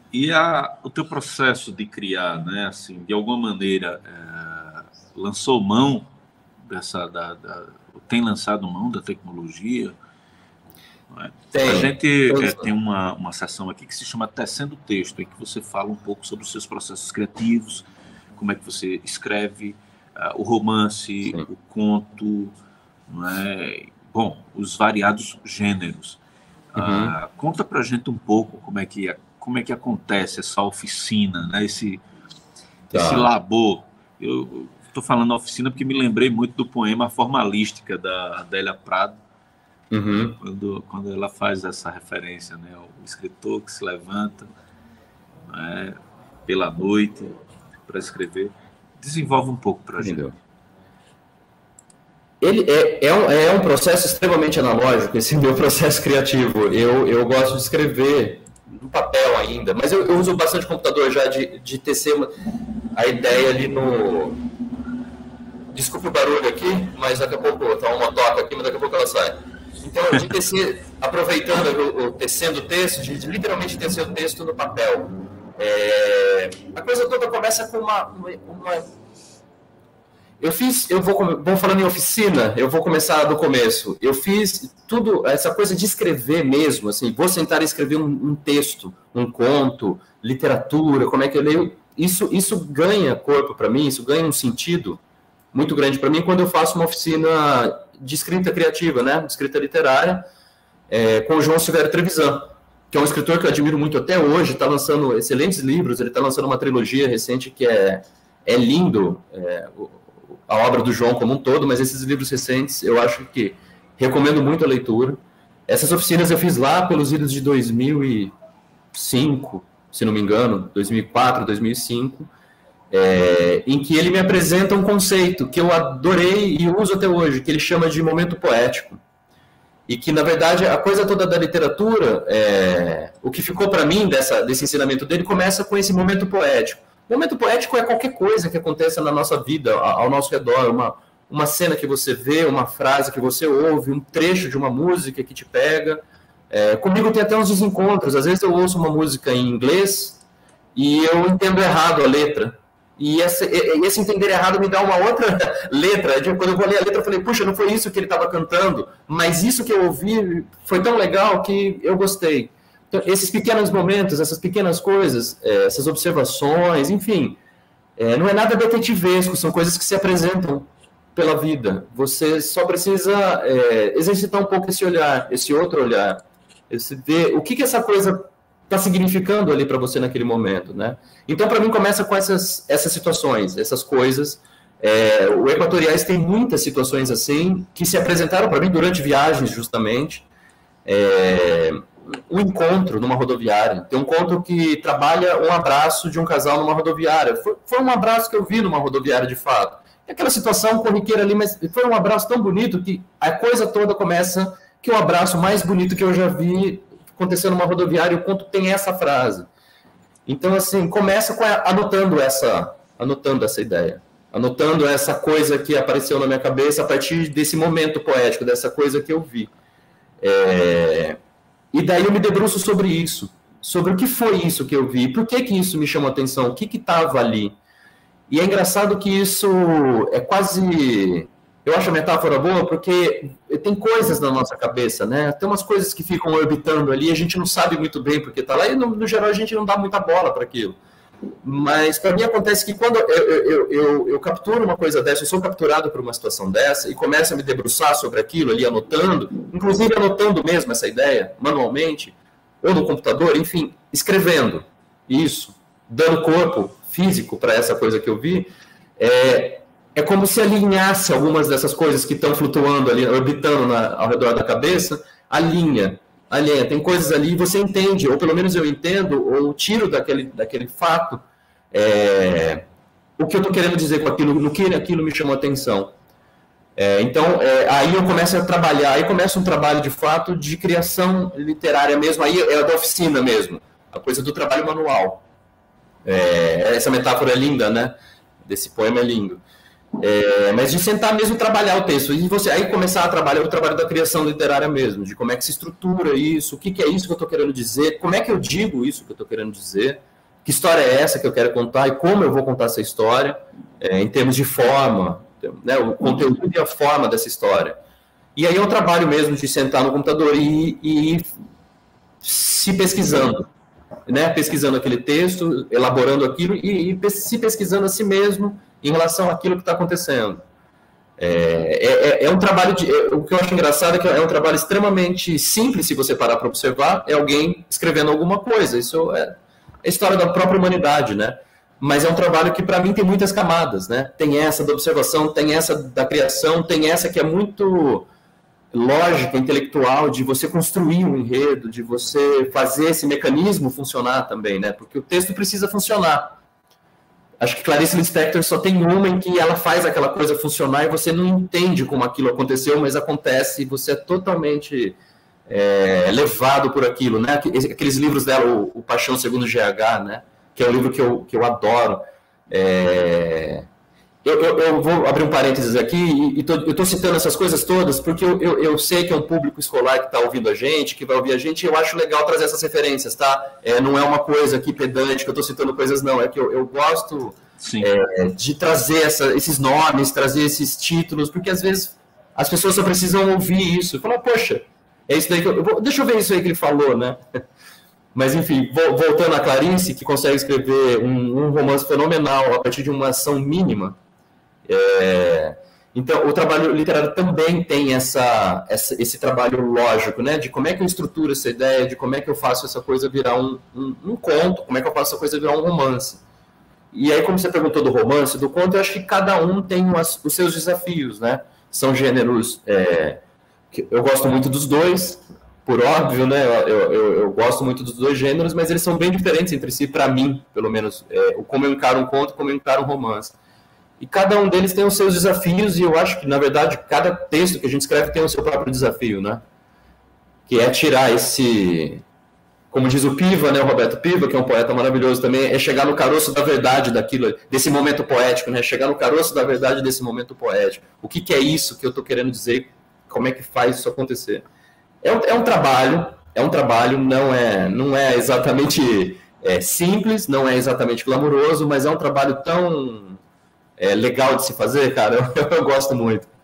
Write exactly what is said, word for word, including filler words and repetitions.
E a, o teu processo de criar, né, assim, de alguma maneira, é, lançou mão dessa, da, da, tem lançado mão da tecnologia? Não é? A Tem. gente Tem é, sim. tem uma, uma sessão aqui que se chama Tecendo Texto, em que você fala um pouco sobre os seus processos criativos, como é que você escreve uh, o romance, Sim. o conto, não é? Bom, os variados gêneros. Uhum. Uh, conta pra gente um pouco como é que, como é que acontece essa oficina, né? esse, esse Tá. labor. Eu estou falando oficina porque me lembrei muito do poema Formalística, da Adélia Prado, né? Uhum. quando, quando ela faz essa referência, né? O escritor que se levanta, né? Pela noite para escrever. Desenvolve um pouco para a gente. Entendeu? Ele é, é, um, é um processo extremamente analógico, esse meu processo criativo. Eu, eu gosto de escrever no papel ainda, mas eu, eu uso bastante computador já de, de tecer uma, a ideia ali no... Desculpe o barulho aqui, mas daqui a pouco tá uma toca aqui, mas daqui a pouco ela sai. Então, de tecer, aproveitando o, o tecendo o texto, de, de literalmente tecer o texto no papel. É, a coisa toda começa com uma, uma, uma eu fiz, eu vou, vou falando em oficina, eu vou começar do começo. Eu fiz tudo, essa coisa de escrever mesmo, assim, vou sentar e escrever um, um texto, um conto, literatura, como é que eu leio. Isso, isso ganha corpo para mim, isso ganha um sentido muito grande para mim quando eu faço uma oficina de escrita criativa, né, de escrita literária, é, com o João Silvério Trevisan, que é um escritor que eu admiro muito até hoje, está lançando excelentes livros, ele está lançando uma trilogia recente que é, é lindo, é, a obra do João como um todo, mas esses livros recentes eu acho que recomendo muito a leitura. Essas oficinas eu fiz lá pelos idos de dois mil e cinco, se não me engano, dois mil e quatro, dois mil e cinco, é, em que ele me apresenta um conceito que eu adorei e uso até hoje, que ele chama de momento poético. E que, na verdade, a coisa toda da literatura, é, o que ficou para mim dessa, desse ensinamento dele, começa com esse momento poético. O momento poético é qualquer coisa que aconteça na nossa vida, ao nosso redor, uma, uma cena que você vê, uma frase que você ouve, um trecho de uma música que te pega. É, comigo tem até uns desencontros, às vezes eu ouço uma música em inglês e eu entendo errado a letra. E esse, esse entender errado me dá uma outra letra. Quando eu vou ler a letra, eu falei, puxa, não foi isso que ele estava cantando, mas isso que eu ouvi foi tão legal que eu gostei. Então, esses pequenos momentos, essas pequenas coisas, essas observações, enfim, é, não é nada detetivesco, são coisas que se apresentam pela vida. Você só precisa é, exercitar um pouco esse olhar, esse outro olhar, esse ver o que, que essa coisa está significando ali para você naquele momento, né? Então, para mim, começa com essas, essas situações, essas coisas. É, o Equatoriais tem muitas situações assim, que se apresentaram para mim durante viagens, justamente. É, um encontro numa rodoviária. Tem um conto que trabalha um abraço de um casal numa rodoviária. Foi, foi um abraço que eu vi numa rodoviária, de fato. É aquela situação corriqueira ali, mas foi um abraço tão bonito que a coisa toda começa que o abraço mais bonito que eu já vi aconteceu numa rodoviária, e o conto tem essa frase. Então, assim, começa com a, anotando, essa, anotando essa ideia. Anotando essa coisa que apareceu na minha cabeça a partir desse momento poético, dessa coisa que eu vi. É... E daí eu me debruço sobre isso, sobre o que foi isso que eu vi, por que que isso me chamou a atenção, o que que estava ali. E é engraçado que isso é quase... Eu acho a metáfora boa porque tem coisas na nossa cabeça, né? Tem umas coisas que ficam orbitando ali, a gente não sabe muito bem porque está lá, e no, no geral a gente não dá muita bola para aquilo. Mas para mim acontece que quando eu, eu, eu, eu capturo uma coisa dessa, eu sou capturado por uma situação dessa e começo a me debruçar sobre aquilo ali, anotando, inclusive anotando mesmo essa ideia, manualmente, ou no computador, enfim, escrevendo isso, dando corpo físico para essa coisa que eu vi, é, é como se alinhasse algumas dessas coisas que estão flutuando ali, orbitando na, ao redor da cabeça, alinha. Alinha, tem coisas ali, você entende, ou pelo menos eu entendo, ou tiro daquele, daquele fato é, o que eu estou querendo dizer com aquilo, no que aquilo me chamou a atenção. É, então, é, aí eu começo a trabalhar, aí começa um trabalho de fato de criação literária mesmo, aí é da oficina mesmo, a coisa do trabalho manual. É, essa metáfora é linda, né? Desse poema é lindo. É, mas de sentar mesmo trabalhar o texto, e você aí começar a trabalhar o trabalho da criação literária mesmo, de como é que se estrutura isso, o que, que é isso que eu estou querendo dizer, como é que eu digo isso que eu estou querendo dizer, que história é essa que eu quero contar e como eu vou contar essa história, é, em termos de forma, né, o conteúdo e a forma dessa história. E aí é um trabalho mesmo de sentar no computador e, e ir se pesquisando, né, pesquisando aquele texto, elaborando aquilo e, e se pesquisando a si mesmo em relação àquilo que está acontecendo. É, é, é um trabalho, de, é, o que eu acho engraçado é que é um trabalho extremamente simples, se você parar para observar, é alguém escrevendo alguma coisa, isso é, é a história da própria humanidade, né? Mas é um trabalho que, para mim, tem muitas camadas, né? Tem essa da observação, tem essa da criação, tem essa que é muito lógica, intelectual, de você construir um enredo, de você fazer esse mecanismo funcionar também, né? Porque o texto precisa funcionar. Acho que Clarice Lispector só tem uma em que ela faz aquela coisa funcionar e você não entende como aquilo aconteceu, mas acontece e você é totalmente é, levado por aquilo, né? Aqueles livros dela, o, o Paixão Segundo G H, né? Que é um livro que eu, que eu adoro. É... Eu, eu, eu vou abrir um parênteses aqui e, e tô, eu estou citando essas coisas todas porque eu, eu, eu sei que é um público escolar que está ouvindo a gente, que vai ouvir a gente, e eu acho legal trazer essas referências, tá? É, não é uma coisa aqui pedante que eu estou citando coisas, não. É que eu, eu gosto é, de trazer essa, esses nomes, trazer esses títulos, porque às vezes as pessoas só precisam ouvir isso e falar, poxa, é isso daí que eu, eu vou, deixa eu ver isso aí que ele falou, né? Mas, enfim, voltando a Clarice, que consegue escrever um, um romance fenomenal a partir de uma ação mínima. É, então, o trabalho literário também tem essa, essa, esse trabalho lógico, né? De como é que eu estruturo essa ideia, de como é que eu faço essa coisa virar um, um, um conto, como é que eu faço essa coisa virar um romance. E aí, como você perguntou do romance, do conto, eu acho que cada um tem umas, os seus desafios, né? São gêneros... É, que eu gosto muito dos dois, por óbvio, né? Eu, eu, eu gosto muito dos dois gêneros, mas eles são bem diferentes entre si, para mim, pelo menos. É, como eu encaro um conto, como eu encaro um romance. E cada um deles tem os seus desafios, e eu acho que, na verdade, cada texto que a gente escreve tem o seu próprio desafio, né? Que é tirar esse... Como diz o Piva, né, o Roberto Piva, que é um poeta maravilhoso também, é chegar no caroço da verdade daquilo, desse momento poético, né? Chegar no caroço da verdade desse momento poético. O que, que é isso que eu estou querendo dizer? Como é que faz isso acontecer? É um, é um trabalho, é um trabalho, não é, não é exatamente é, simples, não é exatamente glamouroso, mas é um trabalho tão... É legal de se fazer, cara, eu, eu gosto muito.